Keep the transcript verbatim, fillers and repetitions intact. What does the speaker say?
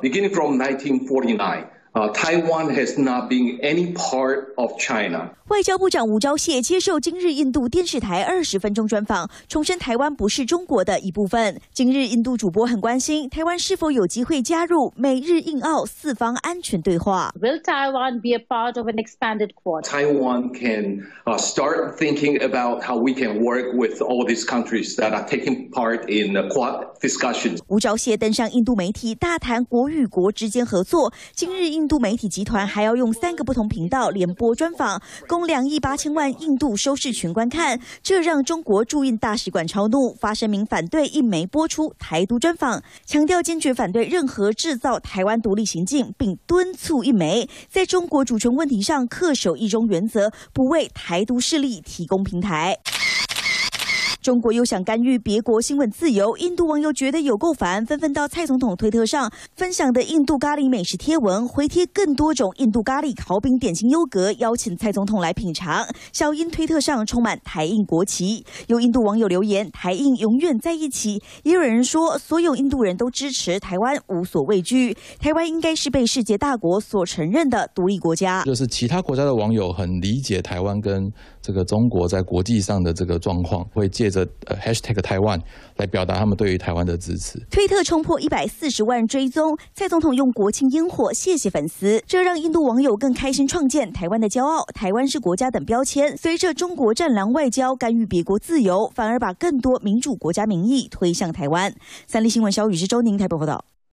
beginning from nineteen forty-nine. Uh, Taiwan has not been any part of China. 外交部长吴钊燮接受今日印度电视台二十分钟专访，重申台湾不是中国的一部分。今日印度主播很关心台湾是否有机会加入美日印澳四方安全对话。 Will Taiwan be a part of an expanded Quad? Taiwan can uh, start thinking about how we can work with all these countries that are taking part in the Quad discussions. 吴钊燮登上印度媒体，大谈国与国之间合作。今日印度媒体集团还要用三个不同频道联播专访，供两亿八千万印度收视群观看，这让中国驻印大使馆超怒，发声明反对印媒播出台独专访，强调坚决反对任何制造台湾独立行径，并敦促印媒在中国主权问题上恪守一中原则，不为台独势力提供平台。中国又想干预别国新闻自由，印度网友觉得有够烦，纷纷到蔡总统推特上分享的印度咖喱美食贴文，回贴更多种印度咖喱烤饼点心优格，邀请蔡总统来品尝。小英推特上充满台印国旗，有印度网友留言台印永远在一起，也有人说所有印度人都支持台湾，无所畏惧，台湾应该是被世界大国所承认的独立国家。 就是其他国家的网友很理解台湾跟这个中国在国际上的这个状况，会借着呃 hashtag 台湾来表达他们对于台湾的支持。 推特冲破一百四十万追踪，蔡总统用国庆烟火谢谢粉丝，这让印度网友更开心创建台湾的骄傲，台湾是国家等标签。随着中国战狼外交干预别国自由，反而把更多民主国家民意推向台湾。三立新闻小雨是周宁台北报道。